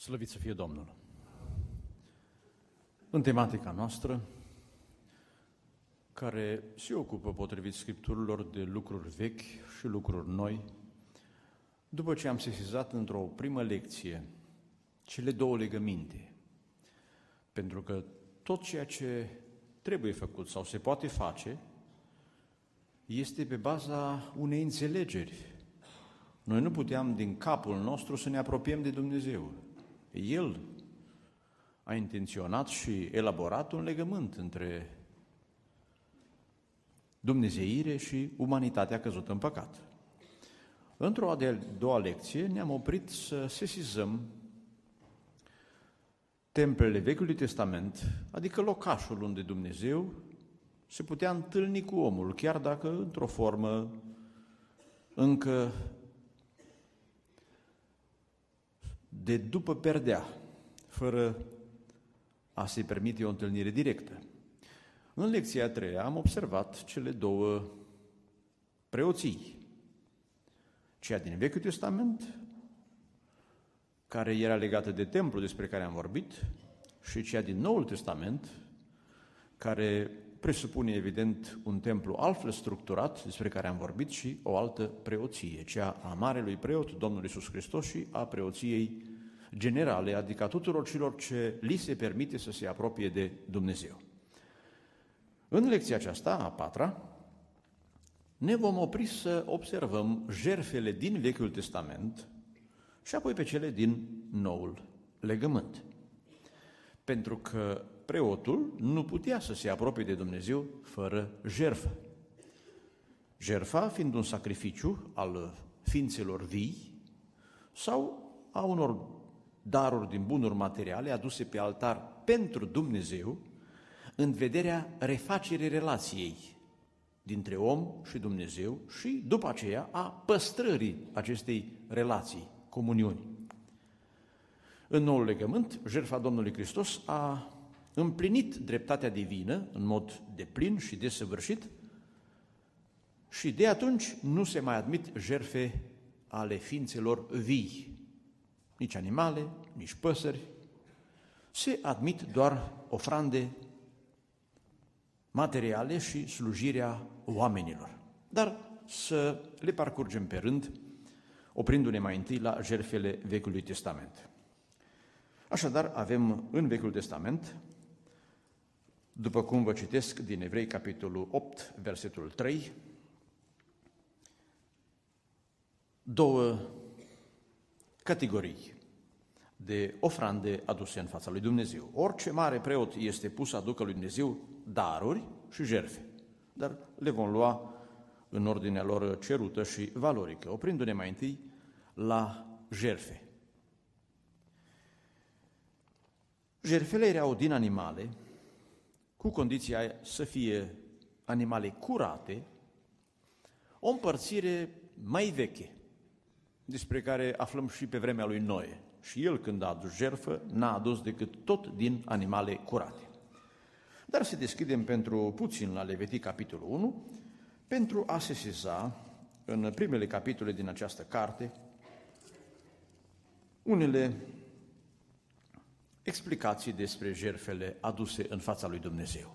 Slăvit să fie Domnul! În tematica noastră, care se ocupă, potrivit Scripturilor, de lucruri vechi și lucruri noi, după ce am sesizat într-o primă lecție cele două legăminte, pentru că tot ceea ce trebuie făcut sau se poate face este pe baza unei înțelegeri. Noi nu puteam din capul nostru să ne apropiem de Dumnezeu. El a intenționat și elaborat un legământ între dumnezeire și umanitatea căzută în păcat. Într-o a doua lecție ne-am oprit să sesizăm templele Vechiului Testament, adică locașul unde Dumnezeu se putea întâlni cu omul, chiar dacă într-o formă încă de după perdea, fără a se permite o întâlnire directă. În lecția a treia am observat cele două preoții, cea din Vechiul Testament, care era legată de templu despre care am vorbit, și cea din Noul Testament, care presupune evident un templu altfel structurat, despre care am vorbit, și o altă preoție, cea a Marelui Preot, Domnul Iisus Hristos, și a preoției generale, adică a tuturor celor ce li se permite să se apropie de Dumnezeu. În lecția aceasta, a patra, ne vom opri să observăm jertfele din Vechiul Testament și apoi pe cele din Noul Legământ. Pentru că preotul nu putea să se apropie de Dumnezeu fără jertfă. Jertfa fiind un sacrificiu al ființelor vii sau a unor daruri din bunuri materiale aduse pe altar pentru Dumnezeu în vederea refacerii relației dintre om și Dumnezeu și după aceea a păstrării acestei relații, comuniuni. În Noul Legământ, jertfa Domnului Hristos a împlinit dreptatea divină în mod deplin și desăvârșit și de atunci nu se mai admit jertfe ale ființelor vii, nici animale, nici păsări, se admit doar ofrande materiale și slujirea oamenilor. Dar să le parcurgem pe rând, oprindu-ne mai întâi la jertfele Vechiului Testament. Așadar, avem în Vechiul Testament, după cum vă citesc din Evrei, capitolul 8, versetul 3, două categorii de ofrande aduse în fața lui Dumnezeu. Orice mare preot este pus să aducă lui Dumnezeu daruri și jertfe, dar le vom lua în ordinea lor cerută și valorică, oprindu-ne mai întâi la jertfe. Jertfele erau din animale, cu condiția să fie animale curate, o împărțire mai veche, despre care aflăm și pe vremea lui Noe. Și el, când a adus jertfă, n-a adus decât tot din animale curate. Dar să deschidem pentru puțin la Levitic, capitolul 1, pentru a sesiza în primele capitole din această carte unele explicații despre jertfele aduse în fața lui Dumnezeu.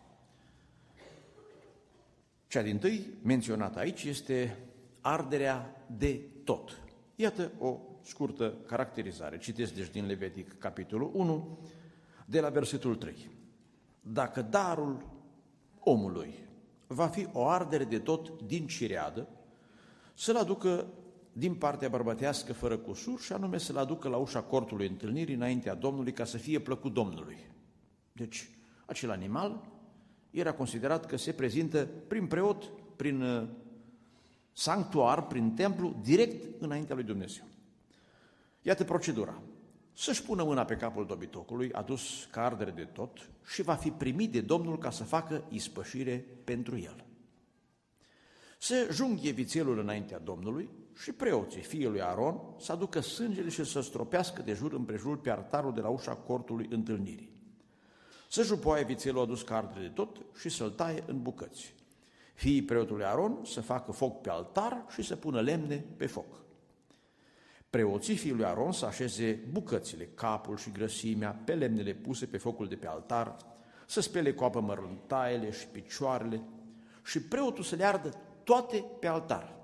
Cea dintâi menționată aici este arderea de tot. Iată o scurtă caracterizare. Citesc deci din Levitic, capitolul 1, de la versetul 3. Dacă darul omului va fi o ardere de tot din cireadă, să-l aducă din partea bărbătească fără cusur și anume să-l aducă la ușa cortului întâlnirii înaintea Domnului ca să fie plăcut Domnului. Deci, acel animal era considerat că se prezintă prin preot, prin sanctuar, prin templu, direct înaintea lui Dumnezeu. Iată procedura. Să-și pună mâna pe capul dobitocului, adus ca ardere de tot, și va fi primit de Domnul ca să facă ispășire pentru el. Să junghie vițelul înaintea Domnului și preoții, fiii lui Aron, să aducă sângele și să stropească de jur împrejur pe altarul de la ușa cortului întâlnirii. Să jupoaie vițelul adus ca ardere de tot și să-l taie în bucăți. Fiii preotului Aron să facă foc pe altar și să pună lemne pe foc. preoții fiii lui Aron să așeze bucățile, capul și grăsimea, pe lemnele puse pe focul de pe altar, să spele cu apă măruntaiele și picioarele și preotul să le ardă toate pe altar.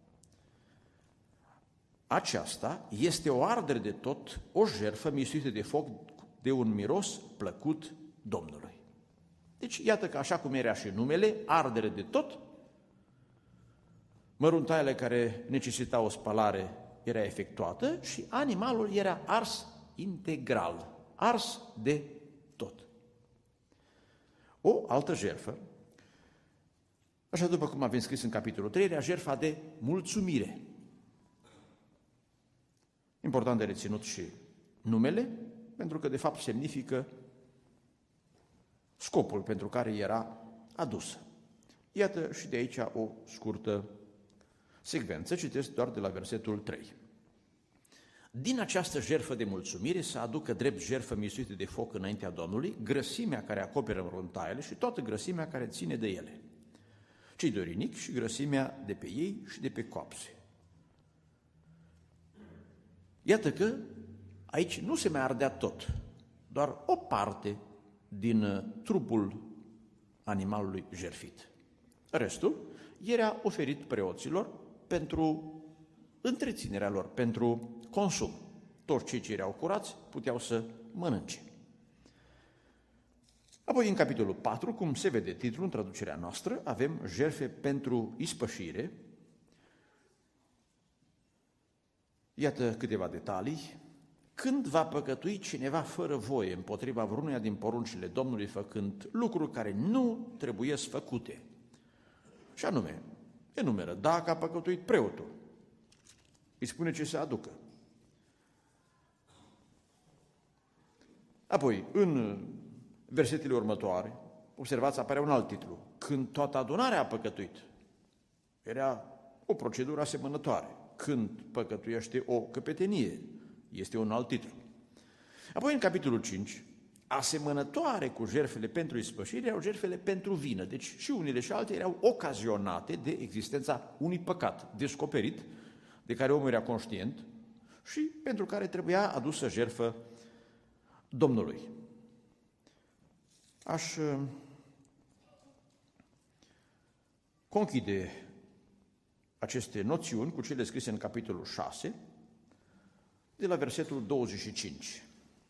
Aceasta este o ardere de tot, o jertfă mistuită de foc de un miros plăcut Domnului. Deci, iată că așa cum era și numele, ardere de tot, măruntaiele care necesitau o spălare era efectuată și animalul era ars integral, ars de tot. O altă jertfă, așa după cum avem scris în capitolul 3, era jertfa de mulțumire. Important de reținut și numele, pentru că de fapt semnifică scopul pentru care era adusă. Iată și de aici o scurtă secvență, citesc doar de la versetul 3. Din această jertfă de mulțumire să aducă drept jertfă mistuită de foc înaintea Domnului, grăsimea care acoperă măruntaiele și toată grăsimea care ține de ele, cei doi rinichi și grăsimea de pe ei și de pe coapse. Iată că aici nu se mai ardea tot, doar o parte din trupul animalului jertfit. Restul era oferit preoților pentru întreținerea lor, pentru consum. Toți cei ce erau curați puteau să mănânce. Apoi, în capitolul 4, cum se vede titlul în traducerea noastră, avem jertfe pentru ispășire. Iată câteva detalii. Când va păcătui cineva fără voie împotriva vreunuia din poruncile Domnului, făcând lucruri care nu trebuiesc făcute, și anume, enumeră, dacă a păcătuit preotul, îi spune ce să aducă. Apoi, în versetele următoare, observați, apare un alt titlu. Când toată adunarea a păcătuit, era o procedură asemănătoare. Când păcătuiește o căpetenie, este un alt titlu. Apoi, în capitolul 5, asemănătoare cu jertfele pentru ispășire, erau jertfele pentru vină. Deci și unele și altele erau ocazionate de existența unui păcat descoperit, de care omul era conștient și pentru care trebuia adusă jertfă Domnului. Aș conchide aceste noțiuni cu cele scrise în capitolul 6, de la versetul 25.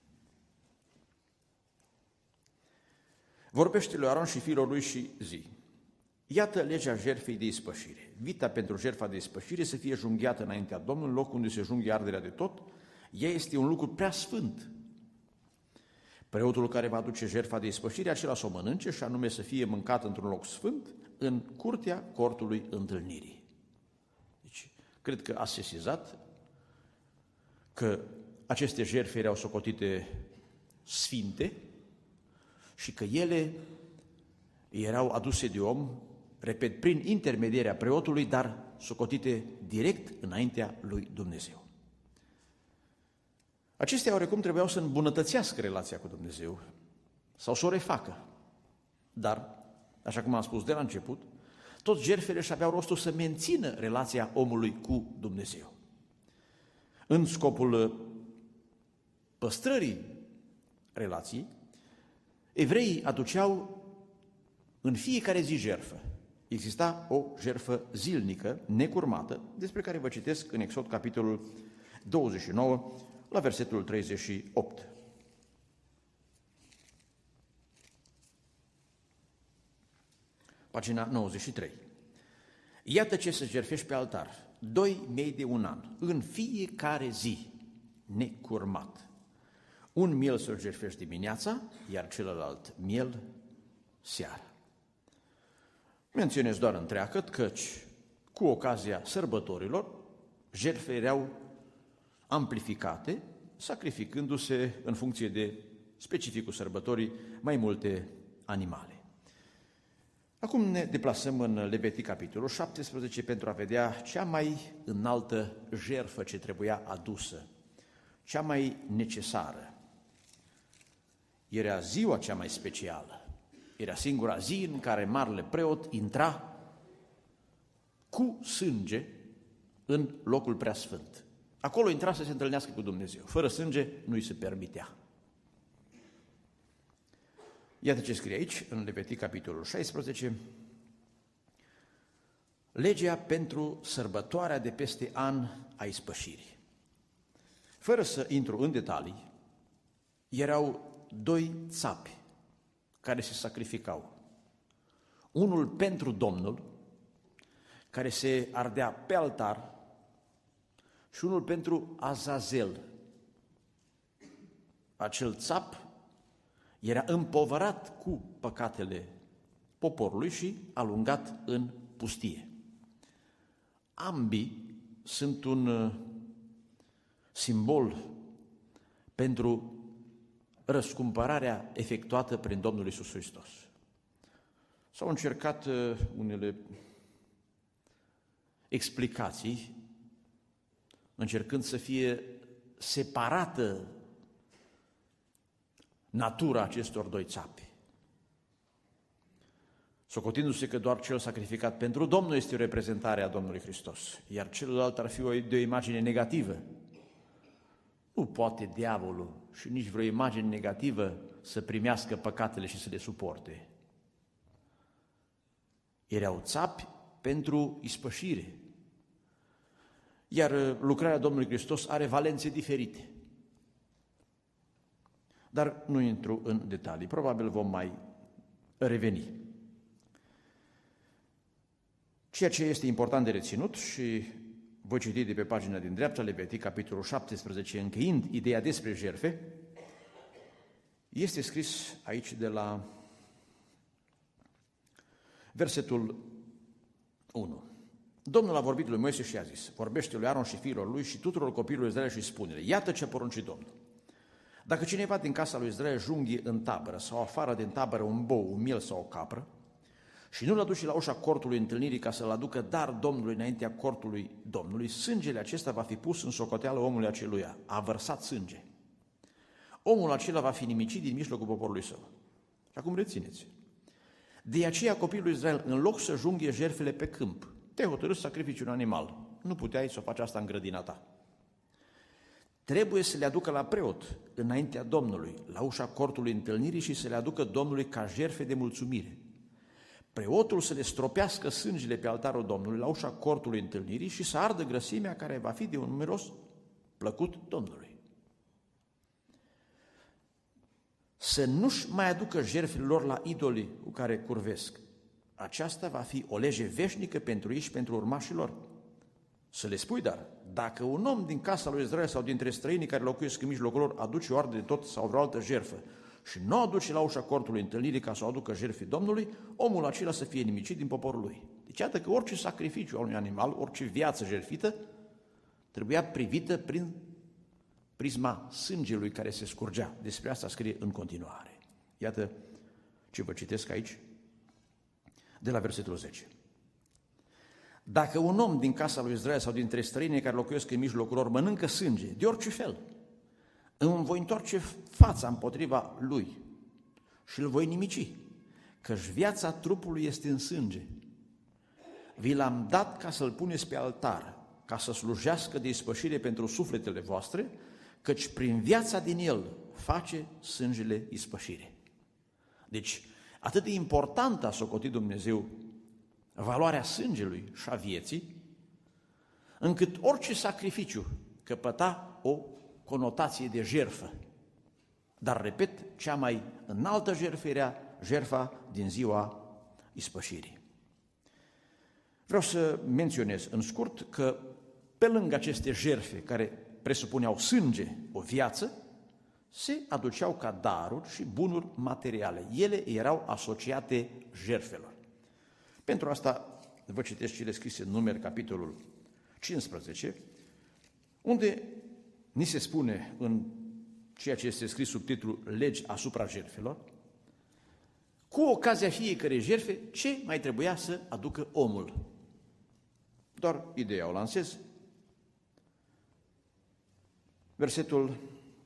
Vorbește lui Aron și fiilor lui și zi: iată legea jertfei de ispășire. Vita pentru jertfa de ispășire să fie junghiată înaintea Domnului, în locul unde se junghie arderea de tot. Ea este un lucru prea sfânt. Preotul care va aduce jertfa de ispășire, acela să o mănânce, și anume să fie mâncat într-un loc sfânt, în curtea cortului întâlnirii. Deci, cred că ați sesizat că aceste jertfe erau socotite sfinte și că ele erau aduse de om, repet, prin intermedierea preotului, dar socotite direct înaintea lui Dumnezeu. Acestea oarecum trebuiau să îmbunătățească relația cu Dumnezeu sau să o refacă. Dar, așa cum am spus de la început, toți jertfele își aveau rostul să mențină relația omului cu Dumnezeu. În scopul păstrării relației, evreii aduceau în fiecare zi jertfă. Exista o jertfă zilnică, necurmată, despre care vă citesc în Exod, capitolul 29, la versetul 38. Pagina 93. Iată ce să jertfești pe altar: 2 miei de un an, în fiecare zi, necurmat. Un miel să-l jertfești dimineața, iar celălalt miel seara. Menționez doar întreagăt căci, cu ocazia sărbătorilor, jertfele erau amplificate, sacrificându-se în funcție de specificul sărbătorii mai multe animale. Acum ne deplasăm în Levitic, capitolul 17, pentru a vedea cea mai înaltă jertfă ce trebuia adusă, cea mai necesară. Era ziua cea mai specială. Era singura zi în care marele preot intra cu sânge în locul preasfânt. Acolo intra să se întâlnească cu Dumnezeu. Fără sânge nu îi se permitea. Iată ce scrie aici, în Levitic, capitolul 16. Legea pentru sărbătoarea de peste an a ispășirii. Fără să intru în detalii, erau 2 țapi care se sacrificau. Unul pentru Domnul, care se ardea pe altar, și unul pentru Azazel. Acel țap era împovărat cu păcatele poporului și alungat în pustie. Ambii sunt un simbol pentru răscumpărarea efectuată prin Domnul Iisus Hristos. S-au încercat unele explicații, încercând să fie separată natura acestor 2 țapi. Socotindu-se că doar cel sacrificat pentru Domnul este o reprezentare a Domnului Hristos, iar celălalt ar fi de o imagine negativă. Nu poate diavolul și nici vreo imagine negativă să primească păcatele și să le suporte. Erau țapi pentru ispășire, iar lucrarea Domnului Hristos are valențe diferite. Dar nu intru în detalii, probabil vom mai reveni. Ceea ce este important de reținut, și voi citi de pe pagina din dreapta, Levitic, capitolul 17, încheind ideea despre jertfe, este scris aici de la versetul 1. Domnul a vorbit lui Moise și a zis: vorbește lui Aron și fiilor lui și tuturor copiilor Israel și spune-le: iată ce porunci Domnul. Dacă cineva din casa lui Israel junghie în tabără sau afară din tabără un bou, un miel sau o capră și nu-l aduce la ușa cortului întâlnirii ca să-l aducă dar Domnului înaintea cortului Domnului, sângele acesta va fi pus în socoteală omului aceluia. A vărsat sânge. Omul acela va fi nimicit din mijlocul poporului său. Și acum rețineți. De aceea copiii lui Israel, în loc să junghie jertfele pe câmp, te hotărâți să sacrifici un animal. Nu puteai să o faci asta în grădina ta. Trebuie să le aducă la preot, înaintea Domnului, la ușa cortului întâlnirii și să le aducă Domnului ca jertfe de mulțumire. Preotul să le stropească sângele pe altarul Domnului, la ușa cortului întâlnirii și să ardă grăsimea care va fi de un miros plăcut Domnului. Să nu-și mai aducă jertfele lor la idolii cu care curvesc. Aceasta va fi o lege veșnică pentru ei și pentru urmașii lor. Să le spui, dar, dacă un om din casa lui Israel sau dintre străinii care locuiesc în mijlocul lor aduce o ardă de tot sau vreo altă jertfă și nu o aduce la ușa cortului întâlnirii ca să o aducă jertfii Domnului, omul acela să fie nimicit din poporul lui. Deci iată că orice sacrificiu al unui animal, orice viață jertfită, trebuia privită prin prisma sângelui care se scurgea. Despre asta scrie în continuare. Iată ce vă citesc aici, de la versetul 10. Dacă un om din casa lui Israel sau dintre străinii care locuiesc în mijlocul lor mănâncă sânge, de orice fel, îmi voi întoarce fața împotriva lui și îl voi nimici, căci viața trupului este în sânge. Vi l-am dat ca să-l puneți pe altar, ca să slujească de ispășire pentru sufletele voastre, căci prin viața din el face sângele ispășire. Deci, atât de important a socotit Dumnezeu valoarea sângelui și a vieții, încât orice sacrificiu căpăta o conotație de jertfă. Dar, repet, cea mai înaltă jertfă era jertfa din ziua ispășirii. Vreau să menționez în scurt că pe lângă aceste jertfe care presupuneau sânge, o viață, se aduceau ca daruri și bunuri materiale. Ele erau asociate jertfelor. Pentru asta vă citesc cele scrise în Numeri, capitolul 15, unde ni se spune în ceea ce este scris sub titlul Legi asupra jertfelor, cu ocazia fiecărei jertfe, ce mai trebuia să aducă omul. Doar ideea o lansez. Versetul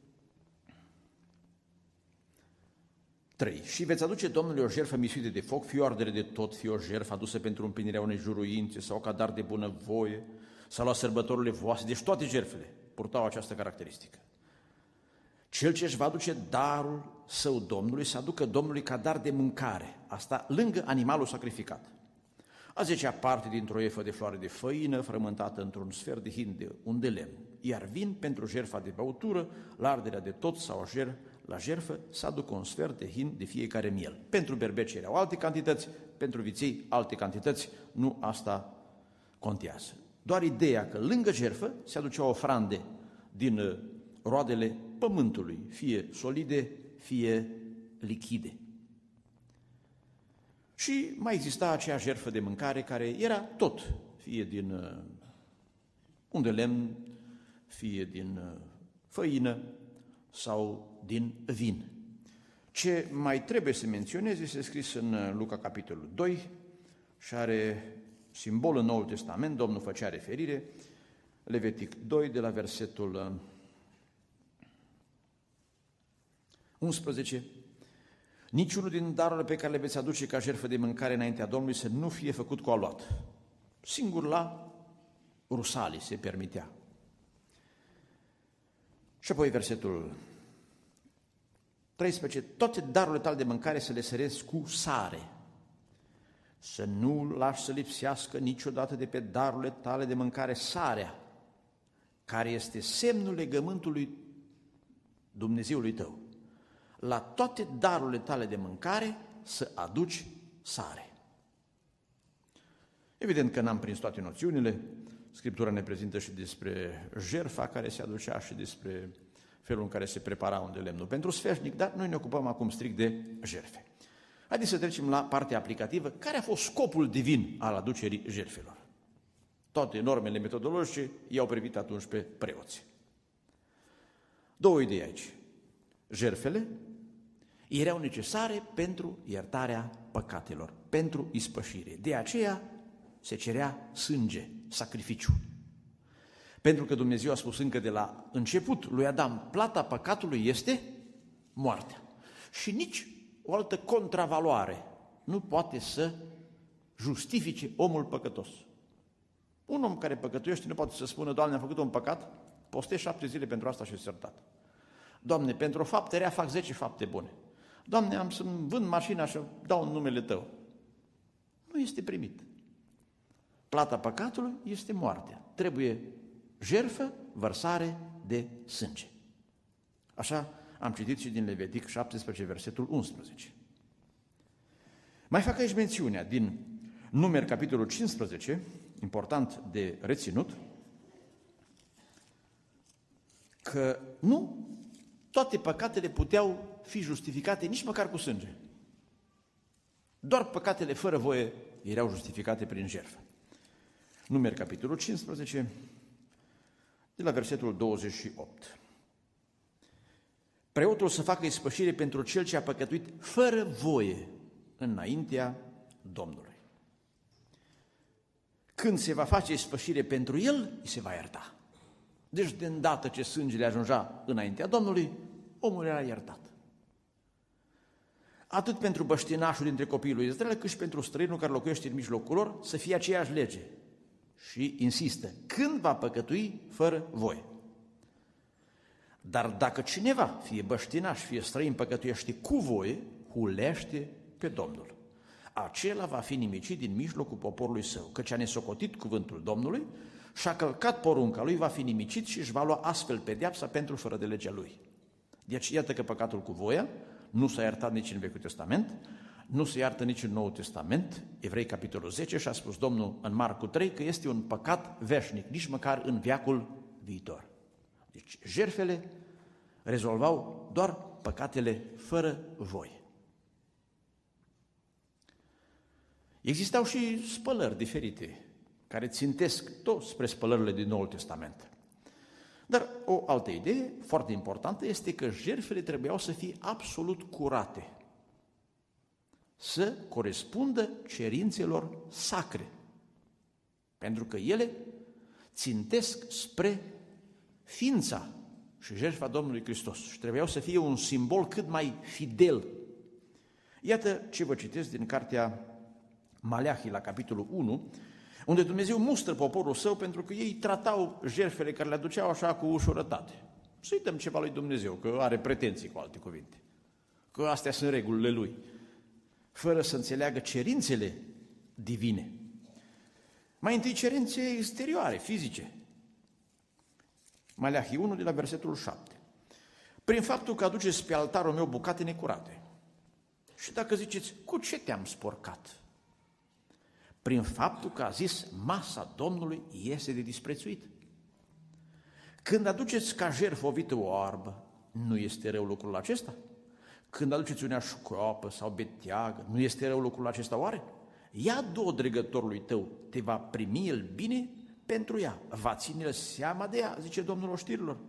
3. Și veți aduce Domnului o jertfă misuită de foc, fie o ardere de tot, fie o jertfă adusă pentru împlinirea unei juruințe sau ca dar de bunăvoie sau la sărbătorile voastre, deci toate jertfele. purtau această caracteristică. Cel ce își va aduce darul său Domnului, să aducă Domnului ca dar de mâncare, asta lângă animalul sacrificat. A 10-a parte dintr-o efă de floare de făină, frământată într-un sfert de hin de un de lemn, iar vin pentru jertfa de băutură, la arderea de tot sau la jertfă, să aducă un sfert de hin de fiecare miel. Pentru berbeci erau alte cantități, pentru viței alte cantități, nu asta contează. Doar ideea că lângă jertfă se aduceau ofrande din roadele pământului, fie solide, fie lichide. Și mai exista aceea jertfă de mâncare care era tot, fie din un de lemn, fie din făină sau din vin. Ce mai trebuie să menționez este scris în Luca capitolul 2 și are simbol în Noul Testament, Domnul făcea referire, Levitic 2 de la versetul 11. Niciunul din darurile pe care le veți aduce ca jertfă de mâncare înaintea Domnului să nu fie făcut cu aluat. Singur la rusalii se permitea. Și apoi versetul 13. Toate darurile tale de mâncare să le sărezi cu sare. Să nu lași să lipsească niciodată de pe darurile tale de mâncare sarea, care este semnul legământului Dumnezeului tău. La toate darurile tale de mâncare să aduci sare. Evident că n-am prins toate noțiunile, Scriptura ne prezintă și despre jertfa care se aducea și despre felul în care se prepara un de lemnul pentru sfeșnic, dar noi ne ocupăm acum strict de jertfe. Haideți să trecem la partea aplicativă. Care a fost scopul divin al aducerii jertfelor? Toate normele metodologice i-au privit atunci pe preoți. Două idei aici. Jertfele erau necesare pentru iertarea păcatelor, pentru ispășire. De aceea se cerea sânge, sacrificiu. Pentru că Dumnezeu a spus încă de la început lui Adam, plata păcatului este moartea. Și nici o altă contravaloare nu poate să justifice omul păcătos. Un om care păcătuiește nu poate să spună, Doamne, am făcut un păcat, postez 7 zile pentru asta și sunt iertat. Doamne, pentru o faptă rea fac 10 fapte bune. Doamne, am să-mi vând mașina și dau în numele Tău. Nu este primit. Plata păcatului este moartea. Trebuie jertfă, vărsare de sânge. Așa am citit și din Levitic 17, versetul 11. Mai fac aici mențiunea din Numeri, capitolul 15, important de reținut, că nu toate păcatele puteau fi justificate nici măcar cu sânge. Doar păcatele fără voie erau justificate prin jertfă. Numeri, capitolul 15, de la versetul 28. Preotul să facă ispășire pentru cel ce a păcătuit fără voie înaintea Domnului. Când se va face ispășire pentru el, îi se va ierta. Deci, de îndată ce sângele ajungea înaintea Domnului, omul era iertat. Atât pentru băștinașul dintre copiii lui Israel, cât și pentru străinul care locuiește în mijlocul lor, să fie aceeași lege. Și insistă, când va păcătui fără voie. Dar dacă cineva, fie băștinaș, fie străin, păcătuiește cu voie, hulește pe Domnul. Acela va fi nimicit din mijlocul poporului său, căci a nesocotit cuvântul Domnului și a călcat porunca lui, va fi nimicit și își va lua astfel pedeapsa pentru fără de legea lui. Deci iată că păcatul cu voia nu s-a iertat nici în Vechiul Testament, nu se iartă nici în Noul Testament, Evrei capitolul 10, și a spus Domnul în Marcu 3 că este un păcat veșnic, nici măcar în veacul viitor. Deci jertfele rezolvau doar păcatele fără voie. Existau și spălări diferite, care țintesc tot spre spălările din Noul Testament. Dar o altă idee foarte importantă este că jertfele trebuiau să fie absolut curate, să corespundă cerințelor sacre, pentru că ele țintesc spre ființa și jertfa Domnului Hristos și trebuiau să fie un simbol cât mai fidel. Iată ce vă citesc din cartea Maleahi, la capitolul 1, unde Dumnezeu mustră poporul său pentru că ei tratau jertfele care le aduceau așa cu ușurătate. Să-i dăm ceva lui Dumnezeu, că are pretenții, cu alte cuvinte, că astea sunt regulile lui, fără să înțeleagă cerințele divine. Mai întâi cerințe exterioare, fizice. Maleahi 1 de la versetul 7. Prin faptul că aduceți pe altarul meu bucate necurate. Și dacă ziceți, cu ce te-am sporcat? Prin faptul că a zis, masa Domnului este de disprețuit. Când aduceți ca jertfă o vită oarbă, nu este rău lucrul acesta? Când aduceți unea școapă sau beteagă, nu este rău lucrul acesta oare? Ia două dregătorului tău, te va primi el bine pentru ea, va ține seama de ea, zice Domnul oștirilor.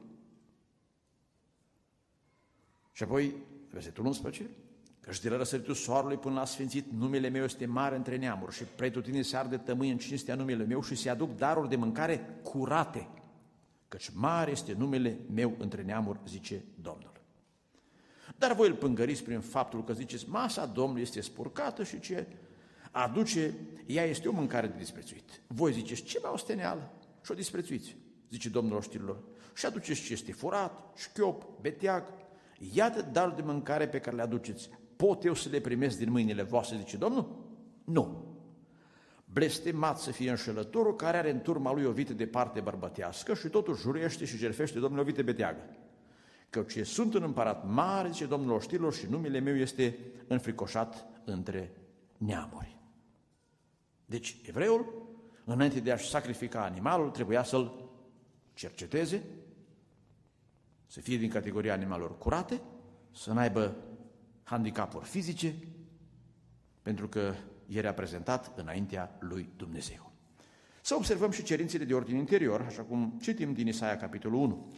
Și apoi, versetul 11, căci de la răsăritul soarelui până la sfințit, numele meu este mare între neamuri și pretutine se arde tămâi în cinstea numele meu și se aduc daruri de mâncare curate, căci mare este numele meu între neamuri, zice Domnul. Dar voi îl pângăriți prin faptul că ziceți, masa Domnului este spurcată și ce aduce, ea este o mâncare de disprețuit. Voi ziceți, ce mai osteneală și o disprețuiți, zice Domnul oștirilor, și aduceți ce este furat, șchiop, beteag, iată darul de mâncare pe care le aduceți. Pot eu să le primesc din mâinile voastre, zice Domnul? Nu. Blestemat să fie înșelătorul care are în turma lui o vită de parte bărbătească și totuși jurește și jertfește Domnul o vită beteagă. Căci sunt un împărat mare, zice Domnul oștirilor, și numele meu este înfricoșat între neamuri. Deci evreul, înainte de a-și sacrifica animalul, trebuia să-l cerceteze, să fie din categoria animalelor curate, să n-aibă handicapuri fizice, pentru că era prezentat înaintea lui Dumnezeu. Să observăm și cerințele de ordine interior, așa cum citim din Isaia, capitolul 1.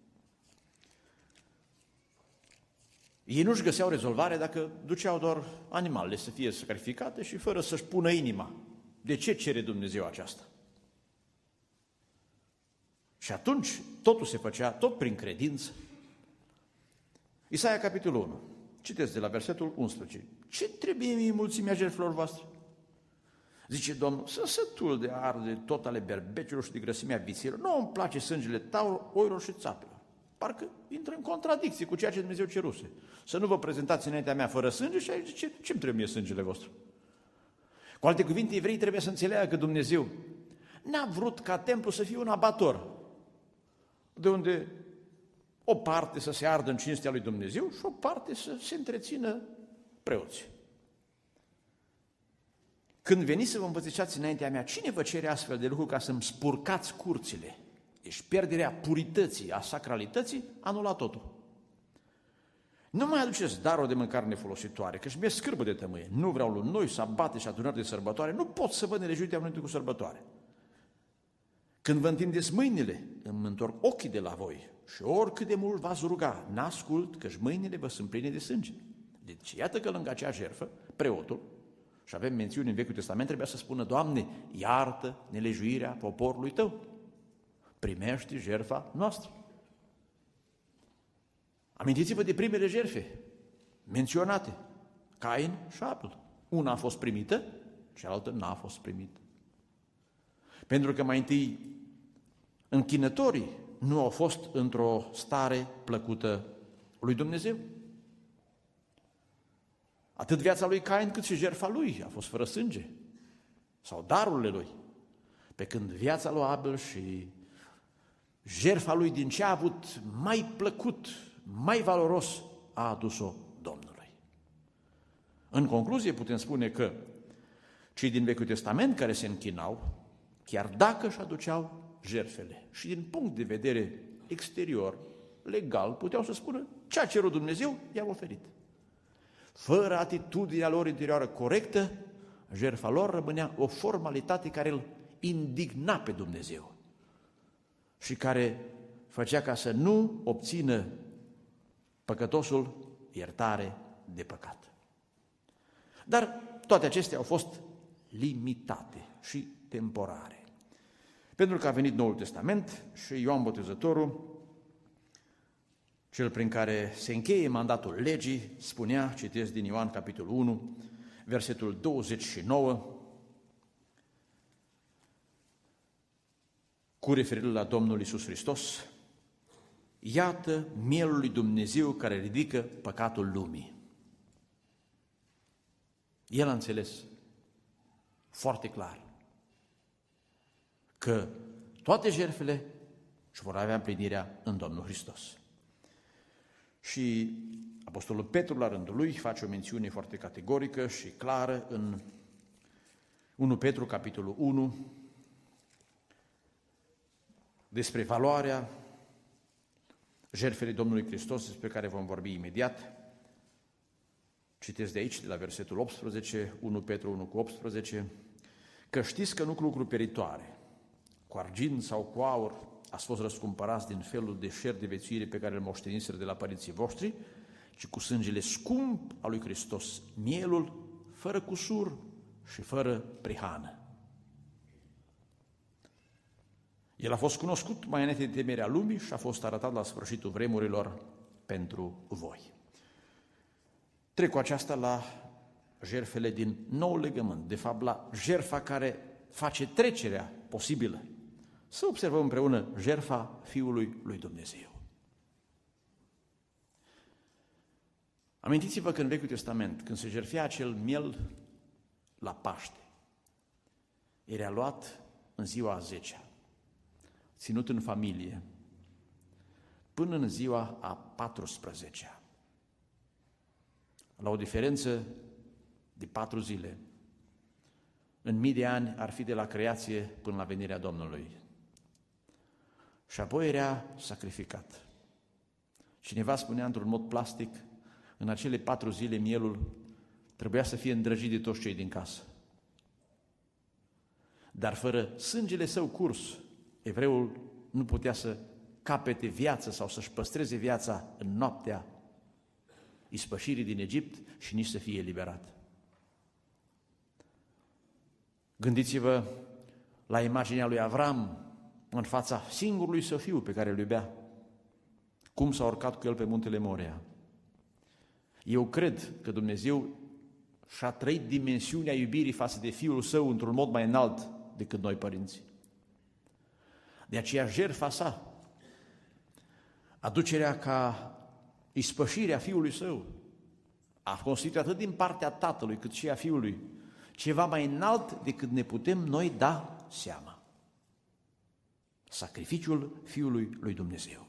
Ei nu-și găseau rezolvare dacă duceau doar animalele să fie sacrificate și fără să-și pună inima. De ce cere Dumnezeu aceasta? Și atunci totul se făcea tot prin credință. Isaia, capitolul 1. Citesc de la versetul 11. Ce trebuie mie mulțimea jertfelor voastre? Zice Domnul, sunt sătul de arde tot ale berbecilor și de grăsimea viților. Nu îmi place sângele taurilor, oilor și țapelor. Parcă intră în contradicție cu ceea ce Dumnezeu ceruse. Să nu vă prezentați înaintea mea fără sânge și aici zice, ce-mi trebuie sângele vostru? Cu alte cuvinte, evreii trebuie să înțeleagă că Dumnezeu n-a vrut ca templu să fie un abator, de unde o parte să se ardă în cinstea lui Dumnezeu și o parte să se întrețină preoții. Când veniți să vă învățați înaintea mea, cine vă cere astfel de lucru ca să-mi spurcați curțile? Deci pierderea purității, a sacralității, anula totul. Nu mai aduceți darul de mâncare nefolositoare, că și mi-e scârbă de tămâie. Nu vreau luni noi, sabate și adunări de sărbătoare. Nu pot să văd nelegiuite amănunte cu sărbătoare. Când vă întindeți mâinile, îmi întorc ochii de la voi și oricât de mult v-ați ruga, n-ascult, că-și mâinile vă sunt pline de sânge. Deci iată că lângă acea jertfă, preotul, și avem mențiuni în Vechiul Testament, trebuia să spună, Doamne, iartă nelejuirea poporului Tău. Primește jertfa noastră. Amintiți-vă de primele jertfe menționate, Cain și Abel. Una a fost primită, cealaltă n-a fost primită. Pentru că mai întâi închinătorii nu au fost într-o stare plăcută lui Dumnezeu. Atât viața lui Cain cât și jertfa lui a fost fără sânge sau darurile lui. Pe când viața lui Abel și jertfa lui din ce a avut mai plăcut, mai valoros, a adus-o Domnului. În concluzie putem spune că cei din Vechiul Testament care se închinau, chiar dacă își aduceau jertfele și din punct de vedere exterior, legal, puteau să spună ce a cerut Dumnezeu, i-a oferit. Fără atitudinea lor interioară corectă, jertfa lor rămânea o formalitate care îl indigna pe Dumnezeu și care făcea ca să nu obțină păcătosul iertare de păcat. Dar toate acestea au fost limitate și temporare. Pentru că a venit Noul Testament și Ioan Botezătorul, cel prin care se încheie mandatul legii, spunea, citesc din Ioan capitolul 1, versetul 29, cu referire la Domnul Iisus Hristos, iată mielul lui Dumnezeu care ridică păcatul lumii. El a înțeles foarte clar că toate jertfele își vor avea împlinirea în Domnul Hristos. Și Apostolul Petru, la rândul lui, face o mențiune foarte categorică și clară în 1 Petru, capitolul 1, despre valoarea jertfelei Domnului Hristos, despre care vom vorbi imediat. Citesc de aici, de la versetul 18, 1 Petru 1 cu 18, că știți că nu cu lucruri peritoare, cu argint sau cu aur, ați fost răscumpărați din felul de șer de viețuire pe care îl moșteniseră de la părinții voștri, ci cu sângele scump al lui Hristos, mielul fără cusur și fără prihană. El a fost cunoscut mai înainte de temerea lumii și a fost arătat la sfârșitul vremurilor pentru voi. Trec cu aceasta la jertfele din nou legământ, de fapt la jertfa care face trecerea posibilă. Să observăm împreună jertfa Fiului lui Dumnezeu. Amintiți-vă că în Vechiul Testament, când se jertfea acel miel la Paște, era luat în ziua a 10-a, ținut în familie, până în ziua a 14-a. La o diferență de 4 zile, în mii de ani ar fi de la creație până la venirea Domnului. Și apoi era sacrificat. Cineva spunea într-un mod plastic, în acele 4 zile mielul trebuia să fie îndrăgit de toți cei din casă. Dar fără sângele său curs, evreul nu putea să capete viață sau să-și păstreze viața în noaptea ispășirii din Egipt și nici să fie eliberat. Gândiți-vă la imaginea lui Avram în fața singurului său fiu pe care îl iubea, cum s-a urcat cu el pe muntele Moria. Eu cred că Dumnezeu și-a trăit dimensiunea iubirii față de Fiul Său într-un mod mai înalt decât noi părinții. De aceea jertfa sa, aducerea ca ispășirea Fiului Său, a constituit atât din partea Tatălui cât și a Fiului ceva mai înalt decât ne putem noi da seama. Sacrificiul Fiului lui Dumnezeu.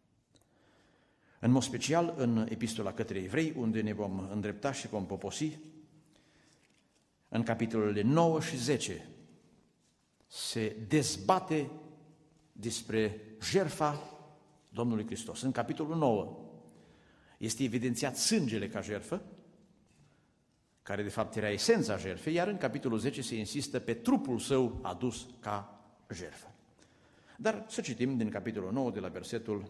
În mod special în Epistola către Evrei, unde ne vom îndrepta și vom poposi, în capitolele 9 și 10 se dezbate despre jertfa Domnului Hristos. În capitolul 9 este evidențiat sângele ca jertfă, care de fapt era esența jertfei, iar în capitolul 10 se insistă pe trupul său adus ca jertfă. Dar să citim din capitolul 9 de la versetul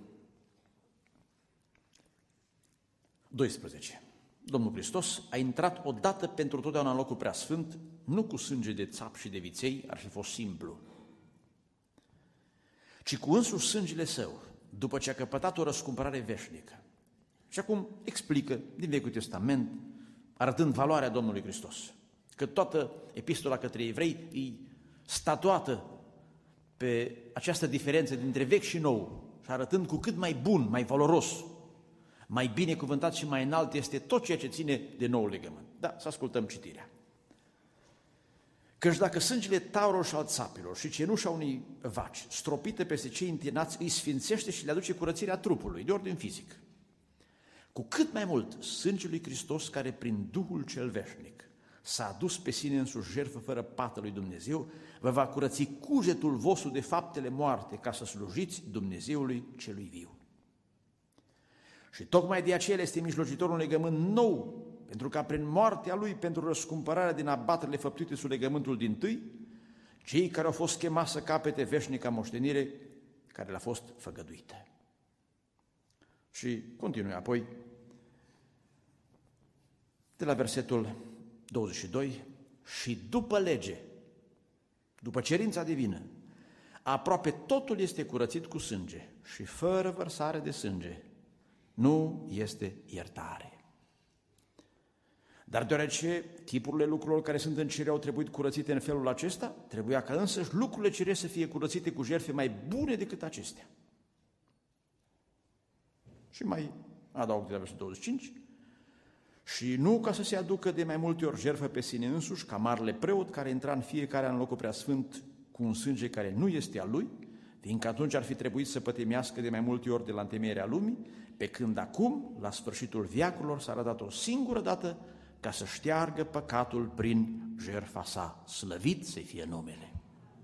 12. Domnul Hristos a intrat odată pentru totdeauna în locul preasfânt, nu cu sânge de țap și de viței, ar fi fost simplu, ci cu însuși sângele său, după ce a căpătat o răscumpărare veșnică. Și acum explică din Vechiul Testament, arătând valoarea Domnului Hristos, că toată epistola către evrei e statuată pe această diferență dintre vechi și nou și arătând cu cât mai bun, mai valoros, mai binecuvântat și mai înalt este tot ceea ce ține de noul legământ. Da, să ascultăm citirea. Căci dacă sângele taurilor și al țapilor și cenușa unei vaci stropită peste cei întinați îi sfințește și le aduce curățirea trupului, de ordin fizic, cu cât mai mult sângele lui Hristos, care prin Duhul cel veșnic s-a adus pe sine însuși jertfă fără pată lui Dumnezeu, vă va curăți cugetul vostru de faptele moarte, ca să slujiți Dumnezeului celui viu. Și tocmai de aceea este mijlocitorul un legământ nou, pentru ca prin moartea lui, pentru răscumpărarea din abaterile făptuite sub legământul dintâi, cei care au fost chemați să capete veșnica moștenire care le-a fost făgăduită. Și continui apoi, de la versetul 22, și după lege, după cerința divină, aproape totul este curățit cu sânge și fără vărsare de sânge nu este iertare. Dar deoarece chipurile lucrurilor care sunt în cer au trebuit curățite în felul acesta, trebuia ca însăși lucrurile cerești să fie curățite cu jertfe mai bune decât acestea. Și mai adaug de la versetul 25, și nu ca să se aducă de mai multe ori jertfă pe sine însuși, ca marele preot care intra în fiecare an în locul preasfânt cu un sânge care nu este al lui, fiindcă atunci ar fi trebuit să pătimească de mai multe ori de la întemeierea lumii, pe când acum, la sfârșitul veacurilor, s-a arătat o singură dată ca să șteargă păcatul prin jertfa sa. Slăvit să fie numele.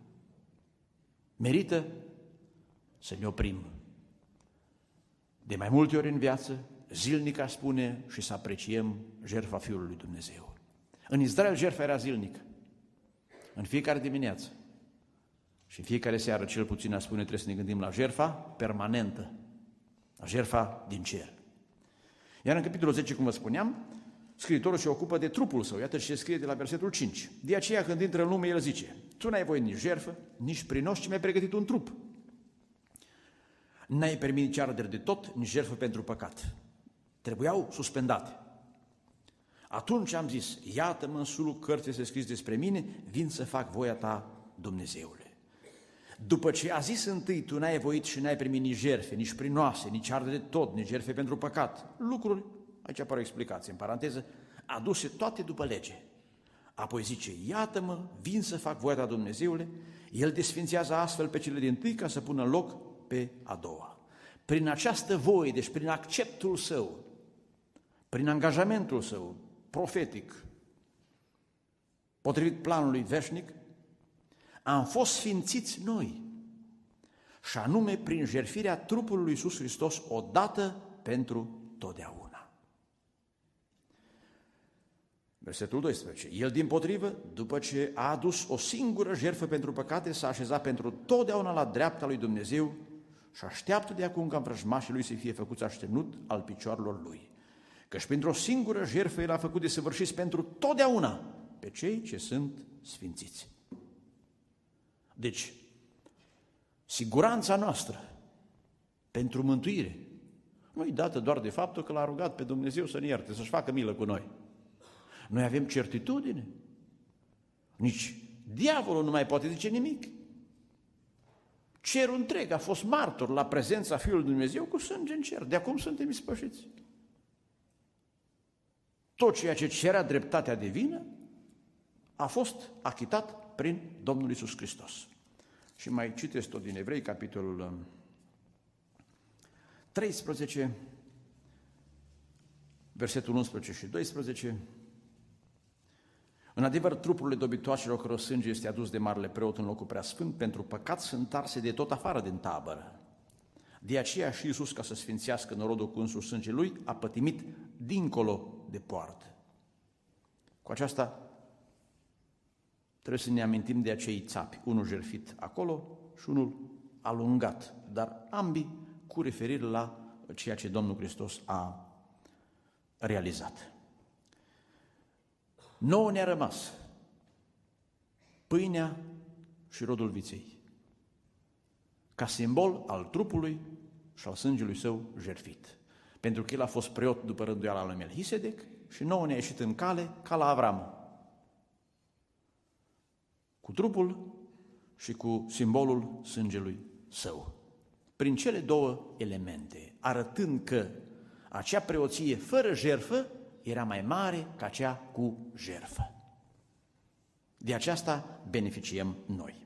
Merită să ne oprim de mai multe ori în viață, zilnic, aș spune, și să apreciem jertfa Fiului lui Dumnezeu. În Israel jertfa era zilnică, în fiecare dimineață. Și în fiecare seară, cel puțin, aș spune, trebuie să ne gândim la jertfa permanentă, la jertfa din cer. Iar în capitolul 10, cum vă spuneam, scriitorul se ocupă de trupul său. Iată ce scrie de la versetul 5. De aceea, când intră în lume, el zice: tu n-ai voie nici jertfă, nici prinos, ci mi-ai pregătit un trup. N-ai permis nici ardere de tot, nici jertfă pentru păcat. Trebuiau suspendate. Atunci am zis: iată-mă, în sulul cărții este scris despre mine, vin să fac voia ta, Dumnezeule. După ce a zis întâi, tu n-ai voit și n-ai primit nici jertfe, nici prinoase, nici ardere de tot, nici jertfe pentru păcat, lucruri, aici apare o explicație, în paranteză, aduse toate după lege. Apoi zice: iată-mă, vin să fac voia ta, Dumnezeule. El desfințează astfel pe cele dintâi ca să pună în loc pe a doua. Prin această voie, deci prin acceptul său, prin angajamentul său profetic, potrivit planului veșnic, am fost sfințiți noi, și anume prin jertfirea trupului lui Iisus Hristos odată pentru totdeauna. Versetul 12. El dimpotrivă, după ce a adus o singură jertfă pentru păcate, s-a așezat pentru totdeauna la dreapta lui Dumnezeu și așteaptă de acum ca vrăjmașii lui să fie făcuți aștenut al picioarelor lui. Căci pentru o singură jertfă el a făcut de săvârșiți pentru totdeauna pe cei ce sunt sfințiți. Deci, siguranța noastră pentru mântuire nu-i dată doar de faptul că l-a rugat pe Dumnezeu să ne ierte, să-și facă milă cu noi. Noi avem certitudine. Nici diavolul nu mai poate zice nimic. Cerul întreg a fost martor la prezența Fiului Dumnezeu cu sânge în cer. De acum suntem ispășiți. Tot ceea ce cerea dreptatea divină a fost achitat prin Domnul Iisus Hristos. Și mai citesc tot din Evrei, capitolul 13, versetul 11 și 12. În adevăr, trupurile dobitoacelor căror sânge este adus de marele preot în locul preasfânt, pentru păcat sunt arse de tot afară din tabără. De aceea și Iisus, ca să sfințească norodul cu însuși sânge lui, a pătimit dincolo de poartă. Cu aceasta trebuie să ne amintim de acei țapi, unul jertfit acolo și unul alungat, dar ambii cu referire la ceea ce Domnul Hristos a realizat. Nouă ne-a rămas pâinea și rodul viței, ca simbol al trupului și al sângelui său jertfit, pentru că el a fost preot după rânduiala lui Melchisedec și nouă ne-a ieșit în cale ca la Avram, cu trupul și cu simbolul sângelui său, prin cele două elemente, arătând că acea preoție fără jertfă era mai mare ca cea cu jertfă. De aceasta beneficiem noi.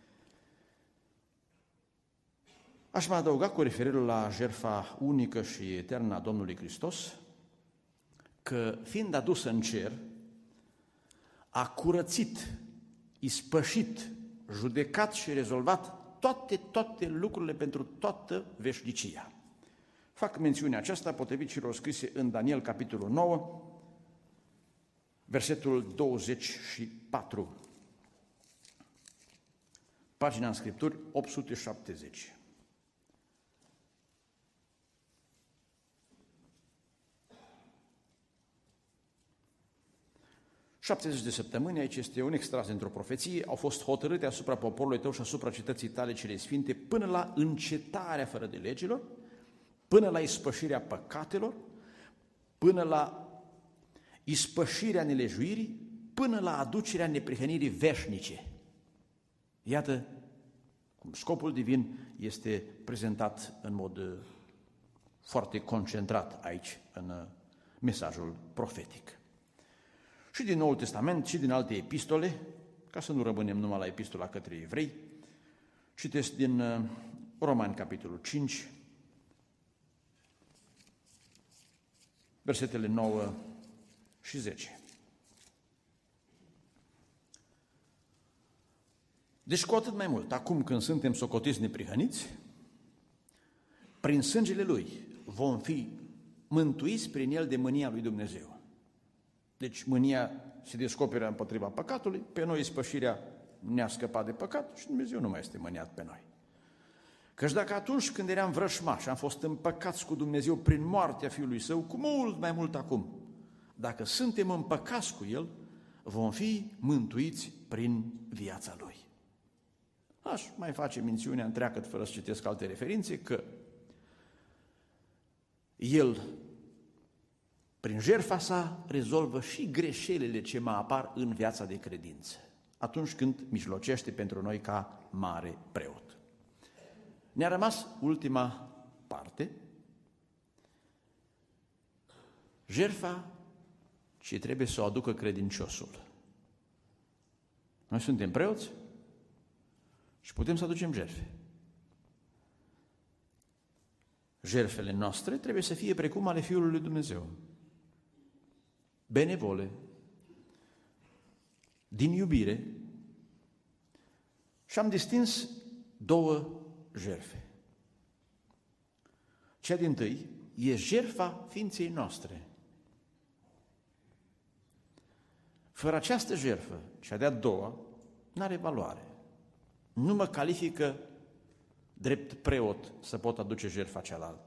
Aș mai adăuga cu referire la jertfa unică și eternă a Domnului Hristos, că fiind adusă în cer, a curățit, ispășit, judecat și rezolvat toate lucrurile pentru toată veșnicia. Fac mențiunea aceasta potrivit celor scrise în Daniel, capitolul 9, versetul 24. Pagina în Scripturi 870. "70 de săptămâni", aici este un extras într-o profeție, au fost hotărâte asupra poporului tău și asupra cetății tale cele sfinte până la încetarea fără de legilor, până la ispășirea păcatelor, până la ispășirea nelejuirii până la aducerea neprihănirii veșnice. Iată cum scopul divin este prezentat în mod foarte concentrat aici, în mesajul profetic. Și din Noul Testament, și din alte epistole, ca să nu rămânem numai la epistola către evrei, citesc din Romani, capitolul 5, versetele 9 și 10. Deci cu atât mai mult, acum când suntem socotiți neprihăniți, prin sângele Lui vom fi mântuiți prin El de mânia lui Dumnezeu. Deci mânia se descoperă împotriva păcatului, pe noi ispășirea ne-a scăpat de păcat și Dumnezeu nu mai este mâniat pe noi. Căci dacă atunci când eram vrășmași am fost împăcați cu Dumnezeu prin moartea Fiului Său, cu mult mai mult acum, dacă suntem împăcați cu El, vom fi mântuiți prin viața Lui. Aș mai face mențiunea întreagă, fără să citesc alte referințe, că El, prin jertfa sa, rezolvă și greșelile ce mai apar în viața de credință, atunci când mijlocește pentru noi ca mare preot. Ne-a rămas ultima parte, jertfa ce trebuie să o aducă credinciosul. Noi suntem preoți și putem să aducem jertfe. Jertfele noastre trebuie să fie precum ale Fiului lui Dumnezeu, benevole, din iubire, și am distins două jertfe. Cea dintâi e jertfa ființei noastre. Fără această jertfă, cea de-a doua, n-are valoare. Nu mă califică drept preot să pot aduce jertfa cealaltă.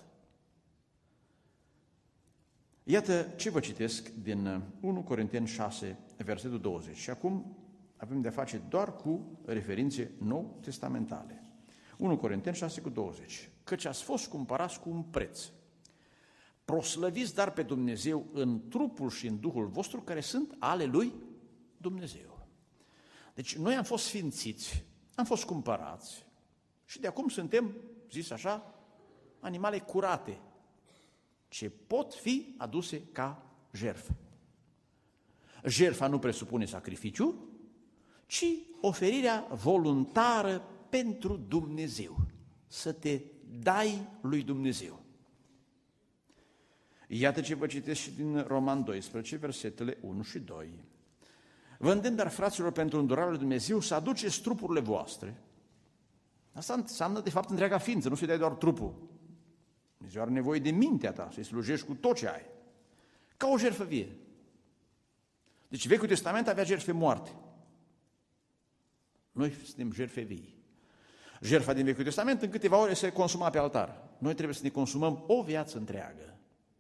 Iată ce vă citesc din 1 Corinteni 6, versetul 20. Și acum avem de-a face doar cu referințe nou testamentale. 1 Corinteni 6 cu 20. Căci ați fost cumpărați cu un preț. Proslăviți dar pe Dumnezeu în trupul și în Duhul vostru, care sunt ale lui Dumnezeu. Deci noi am fost sfințiți, am fost cumpărați și de acum suntem, zis așa, animale curate, ce pot fi aduse ca jertfă. Jertfa nu presupune sacrificiu, ci oferirea voluntară pentru Dumnezeu, să te dai lui Dumnezeu. Iată ce vă citesc și din Roman 12, versetele 1 și 2. Vă îndemn, dar, fraților, pentru îndurarea lui Dumnezeu, să aduceți trupurile voastre. Asta înseamnă, de fapt, întreaga ființă, nu să-i dai doar trupul. Dumnezeu are nevoie de mintea ta, să-i slujești cu tot ce ai. Ca o jertfă vie. Deci Vechiul Testament avea jertfe moarte. Noi suntem jertfe vii. Jertfa din Vechiul Testament în câteva ore se consuma pe altar. Noi trebuie să ne consumăm o viață întreagă.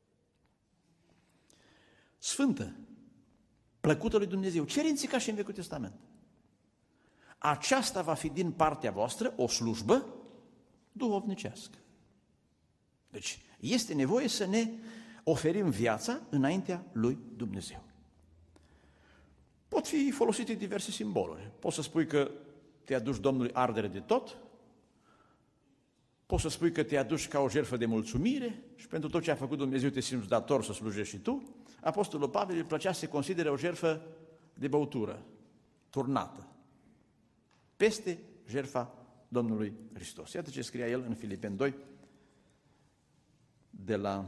Sfântă, plăcută lui Dumnezeu, cerinți ca și în Vechiul Testament. Aceasta va fi din partea voastră o slujbă duhovnicească. Deci este nevoie să ne oferim viața înaintea lui Dumnezeu. Pot fi folosite diverse simboluri. Poți să spui că te aduci Domnului ardere de tot, poți să spui că te aduci ca o jertfă de mulțumire și pentru tot ce a făcut Dumnezeu te simți dator să slujești și tu. Apostolul Pavel îi plăcea să se considere o jertfă de băutură, turnată, peste jertfa Domnului Hristos. Iată ce scria el în Filipeni 2, de la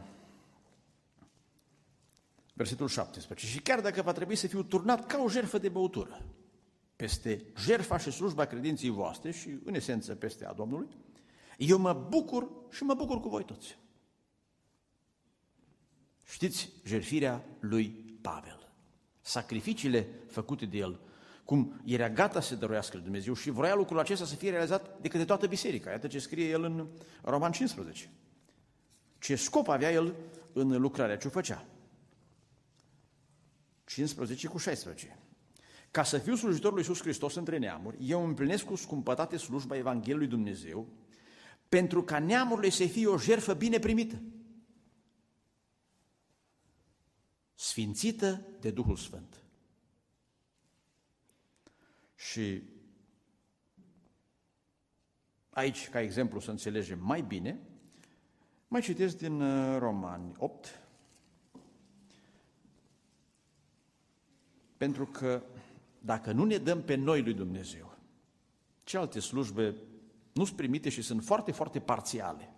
versetul 17. Și chiar dacă va trebui să fiu turnat ca o jertfă de băutură, peste jertfa și slujba credinței voastre și, în esență, peste a Domnului, eu mă bucur și mă bucur cu voi toți. Știți jertfirea lui Pavel, sacrificiile făcute de el, cum era gata să dăruiască lui Dumnezeu și vrea lucrul acesta să fie realizat de către toată biserica. Iată ce scrie el în Roman 15. Ce scop avea el în lucrarea ce o făcea. 15 cu 16. Ca să fiu slujitorul lui Iisus Hristos între neamuri, eu împlinesc cu scumpătate slujba Evangheliei lui Dumnezeu, pentru ca neamurile să fie o jertfă bine primită, sfințită de Duhul Sfânt. Și aici, ca exemplu, să înțelegem mai bine, mai citesc din Romani 8, pentru că dacă nu ne dăm pe noi lui Dumnezeu, celelalte slujbe nu sunt primite și sunt foarte, foarte parțiale.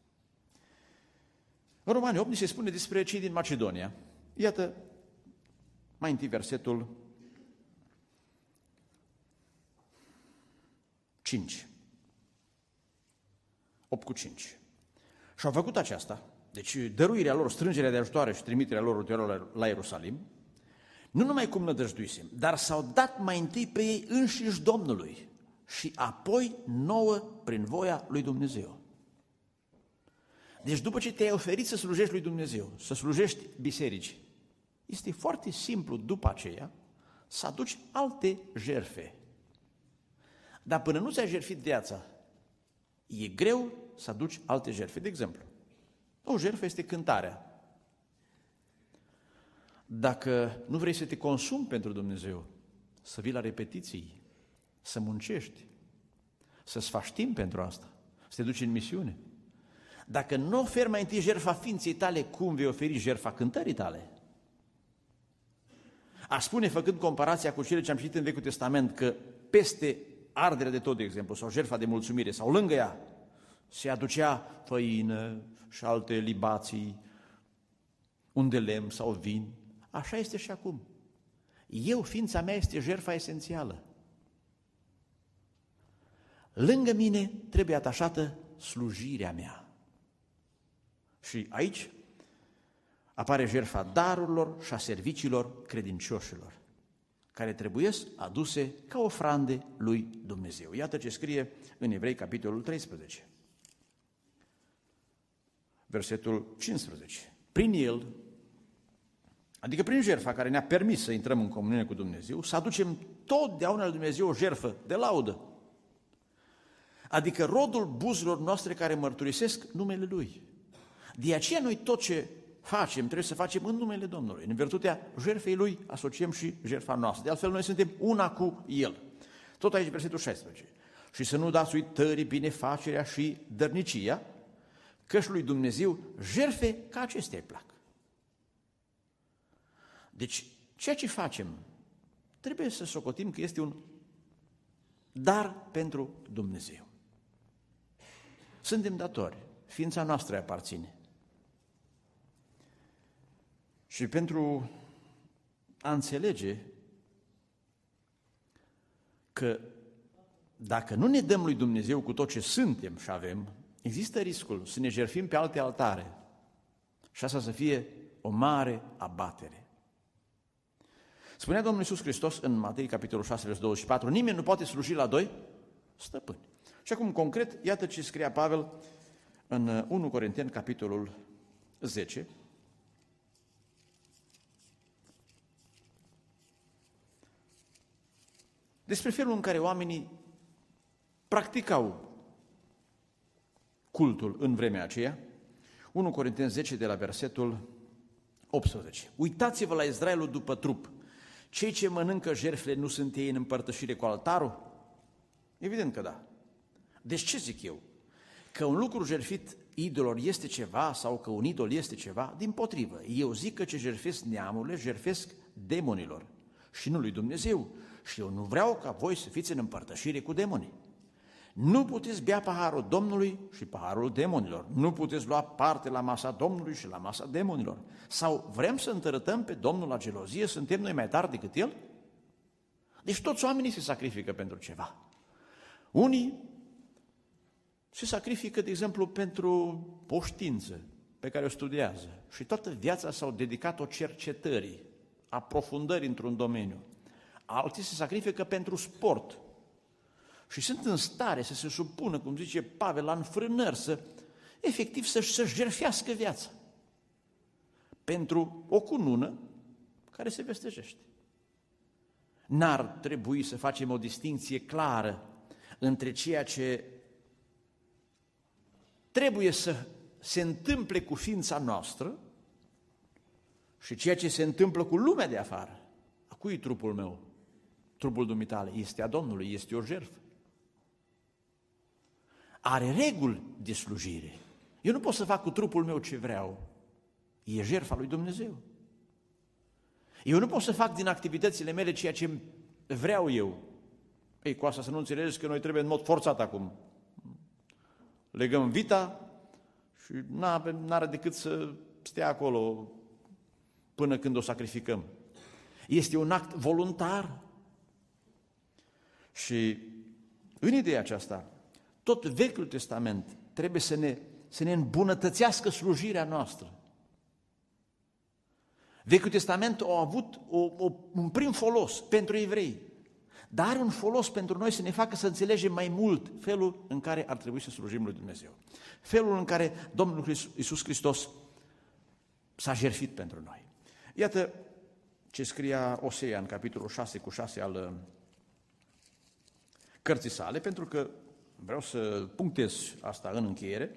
În Romani 8 ni se spune despre cei din Macedonia. Iată, mai întâi versetul 5. 8 cu 5. Și au făcut aceasta, deci dăruirea lor, strângerea de ajutoare și trimiterea lor ulterior la Ierusalim, nu numai cum nădăjduisem, dar s-au dat mai întâi pe ei înșiși Domnului și apoi nouă prin voia lui Dumnezeu. Deci după ce te-ai oferit să slujești lui Dumnezeu, să slujești bisericii, este foarte simplu după aceea să aduci alte jertfe. Dar până nu ți-ai jertfit viața, e greu să aduci alte jertfe. De exemplu, o jertfă este cântarea. Dacă nu vrei să te consumi pentru Dumnezeu, să vii la repetiții, să muncești, să-ți faci timp pentru asta, să te duci în misiune. Dacă nu oferi mai întâi jertfa ființei tale, cum vei oferi jertfa cântării tale? Aș spune, făcând comparația cu cele ce am citit în Vechiul Testament, că peste arderea de tot, de exemplu, sau jertfa de mulțumire, sau lângă ea, se aducea făină și alte libații, un de lemn sau vin. Așa este și acum. Eu, ființa mea, este jertfa esențială. Lângă mine trebuie atașată slujirea mea. Și aici apare jertfa darurilor și a serviciilor credincioșilor, care trebuiesc aduse ca ofrande lui Dumnezeu. Iată ce scrie în Evrei, capitolul 13, versetul 15. Prin el, adică prin jertfa care ne-a permis să intrăm în comuniune cu Dumnezeu, să aducem totdeauna lui Dumnezeu o jertfă de laudă, adică rodul buzilor noastre care mărturisesc numele Lui. De aceea noi tot ce facem, trebuie să facem în numele Domnului. În virtutea jertfei Lui asociem și jertfa noastră. De altfel, noi suntem una cu El. Tot aici, versetul 16. Și să nu dați uitării binefacerea și dărnicia, căci lui Dumnezeu jertfe ca acestea îi plac. Deci, ceea ce facem, trebuie să socotim că este un dar pentru Dumnezeu. Suntem datori, ființa noastră îi aparține. Și pentru a înțelege că dacă nu ne dăm lui Dumnezeu cu tot ce suntem și avem, există riscul să ne jertfim pe alte altare și asta să fie o mare abatere. Spunea Domnul Iisus Hristos în Matei, capitolul 6, versetul 24, nimeni nu poate sluji la doi stăpâni. Și acum, concret, iată ce scria Pavel în 1 Corinteni, capitolul 10, despre felul în care oamenii practicau cultul în vremea aceea. 1 Corinteni 10, de la versetul 18. Uitați-vă la Israelul după trup. Cei ce mănâncă jertfele nu sunt ei în împărtășire cu altarul? Evident că da. Deci ce zic eu? Că un lucru jertfit idolor este ceva sau că un idol este ceva? Dimpotrivă. Eu zic că ce jertfesc neamurile, jertfesc demonilor și nu lui Dumnezeu. Și eu nu vreau ca voi să fiți în împărtășire cu demonii. Nu puteți bea paharul Domnului și paharul demonilor. Nu puteți lua parte la masa Domnului și la masa demonilor. Sau vrem să întărătăm pe Domnul la gelozie? Suntem noi mai tari decât El? Deci toți oamenii se sacrifică pentru ceva. Unii se sacrifică, de exemplu, pentru o știință pe care o studiază și toată viața s-au dedicat-o cercetării, aprofundării într-un domeniu. Alții se sacrifică pentru sport și sunt în stare să se supună, cum zice Pavel, la înfrânări, efectiv să-și jertfească viața pentru o cunună care se vestejește. N-ar trebui să facem o distinție clară între ceea ce trebuie să se întâmple cu ființa noastră Și ceea ce se întâmplă cu lumea de afară, a cui e trupul meu? Trupul dumitale este a Domnului, este o jertfă. Are reguli de slujire. Eu nu pot să fac cu trupul meu ce vreau. E jertfa lui Dumnezeu. Eu nu pot să fac din activitățile mele ceea ce vreau eu. Ei, cu asta să nu înțelegeți că noi trebuie în mod forțat acum. Legăm vita și n-are decât să stea acolo până când o sacrificăm. Este un act voluntar. Și în ideea aceasta, tot Vechiul Testament trebuie să ne îmbunătățească slujirea noastră. Vechiul Testament a avut un prim folos pentru evrei, dar are un folos pentru noi să ne facă să înțelegem mai mult felul în care ar trebui să slujim lui Dumnezeu. Felul în care Domnul Iisus Hristos s-a jertfit pentru noi. Iată ce scria Osea în capitolul 6:6 al cărții sale, pentru că vreau să punctez asta în încheiere,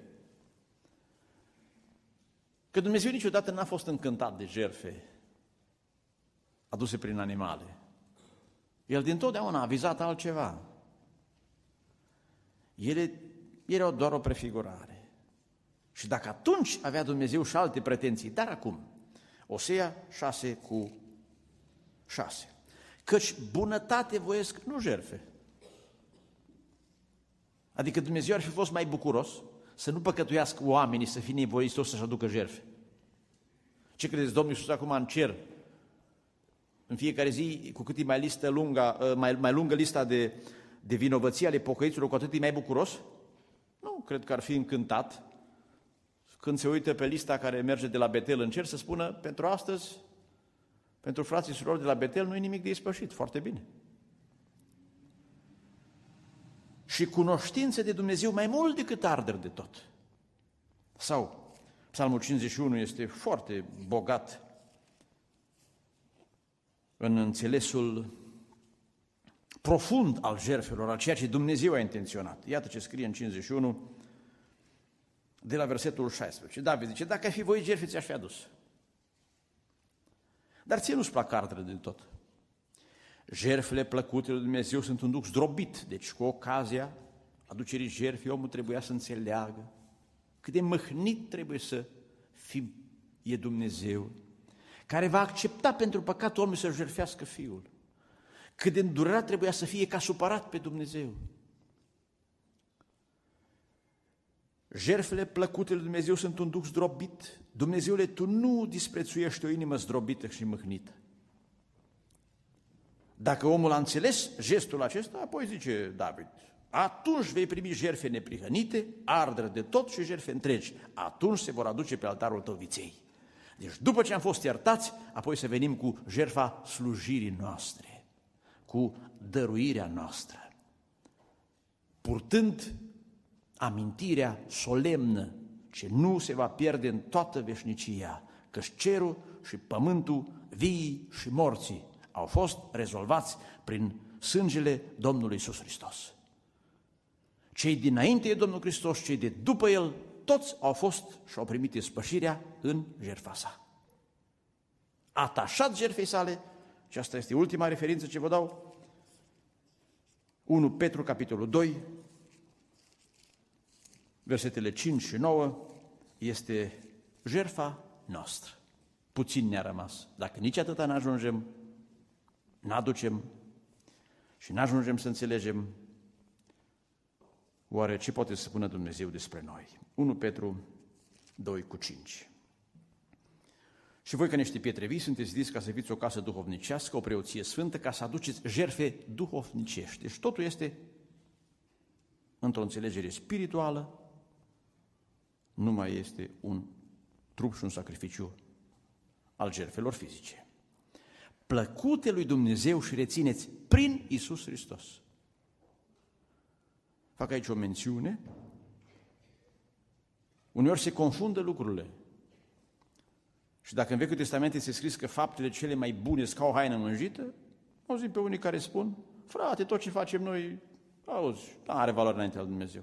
că Dumnezeu niciodată n-a fost încântat de jertfe aduse prin animale. El dintotdeauna a vizat altceva. Ele erau doar o prefigurare. Și dacă atunci avea Dumnezeu și alte pretenții, dar acum, Osea 6:6, căci bunătate voiesc, nu jertfe. Adică Dumnezeu ar fi fost mai bucuros să nu păcătuiască oamenii, să fie nevoiți toți să-și aducă jertfe. Ce credeți, Domnul Iisus acum în cer, în fiecare zi, cu cât e mai lungă lista de vinovății ale pocăiților, cu atât e mai bucuros? Nu, cred că ar fi încântat când se uită pe lista care merge de la Betel în cer să spună, pentru astăzi, pentru frații și surori de la Betel, nu e nimic de ispășit, foarte bine. Și cunoștință de Dumnezeu mai mult decât arderi de tot. Sau, Psalmul 51 este foarte bogat în înțelesul profund al jertfelor, al ceea ce Dumnezeu a intenționat. Iată ce scrie în 51, de la versetul 16. David zice, dacă ai fi voit jertfe, ți-aș fi adus. Dar ție nu-ți plac ardere de tot. Jertfele plăcute lui Dumnezeu sunt un duc zdrobit, deci cu ocazia aducerii jertfei, omul trebuia să înțeleagă cât de mâhnit trebuie să e Dumnezeu, care va accepta pentru păcatul omului să jertfească Fiul. Cât de îndurerat trebuia să fie ca supărat pe Dumnezeu. Jertfele plăcute lui Dumnezeu sunt un duc zdrobit. Dumnezeule, Tu nu disprețuiești o inimă zdrobită și mâhnită. Dacă omul a înțeles gestul acesta, apoi zice David, atunci vei primi jertfe neprihănite, ardere de tot și jertfe întregi. Atunci se vor aduce pe altarul tău viței. Deci după ce am fost iertați, apoi să venim cu jertfa slujirii noastre, cu dăruirea noastră, purtând amintirea solemnă ce nu se va pierde în toată veșnicia, căci cerul și pământul, viii și morții au fost rezolvați prin sângele Domnului Iisus Hristos. Cei dinainte de Domnul Hristos, cei de după El, toți au fost și au primit ispășirea în jertfa sa. Atașat jertfei sale, și asta este ultima referință ce vă dau, 1 Petru, capitolul 2, versetele 5 și 9, este jertfa noastră. Puțin ne-a rămas. Dacă nici atâta n-ajungem, n-aducem și n-ajungem să înțelegem, oare ce poate să spună Dumnezeu despre noi? 1 Petru 2:5. Și voi, ca niște pietre vii, sunteți zis ca să fiți o casă duhovnicească, o preoție sfântă, ca să aduceți jertfe duhovnicești. Deci totul este într-o înțelegere spirituală, nu mai este un trup și un sacrificiu al jertfelor fizice. Plăcute lui Dumnezeu și rețineți prin Iisus Hristos. Fac aici o mențiune. Uneori se confundă lucrurile. Și dacă în Vechiul Testament este scris că faptele cele mai bune sunt ca o haină mânjită, auzim pe unii care spun, frate, tot ce facem noi, auzi, nu are valoare înaintea lui Dumnezeu.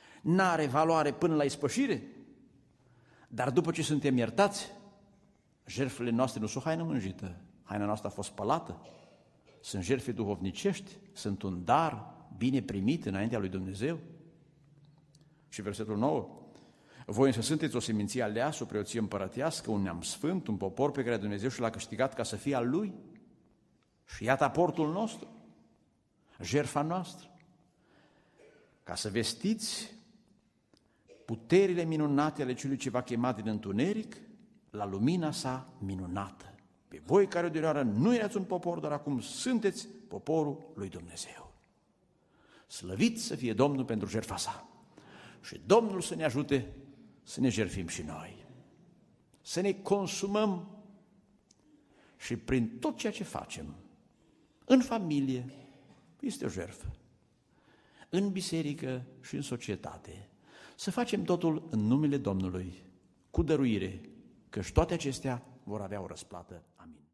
N-are valoare până la ispășire, dar după ce suntem iertați, Jertfele noastre nu sunt o haină mânjită, haina noastră a fost spălată. Sunt jertfe duhovnicești, sunt un dar bine primit înaintea lui Dumnezeu. Și versetul 9. Voi însă sunteți o seminție aleasă, o preoție împărătească, un neam sfânt, un popor pe care Dumnezeu și l-a câștigat ca să fie al Lui. Și iată aportul nostru, jertfa noastră, ca să vestiți puterile minunate ale celui ce v-a chemat din întuneric la lumina sa minunată. Pe voi care odinioară nu erați un popor, dar acum sunteți poporul lui Dumnezeu. Slăvit să fie Domnul pentru jertfa sa. Și Domnul să ne ajute să ne jertfim și noi. Să ne consumăm și prin tot ceea ce facem, în familie, este o jertfă, în biserică și în societate, să facem totul în numele Domnului, cu dăruire, căci toate acestea vor avea o răsplată. Amin.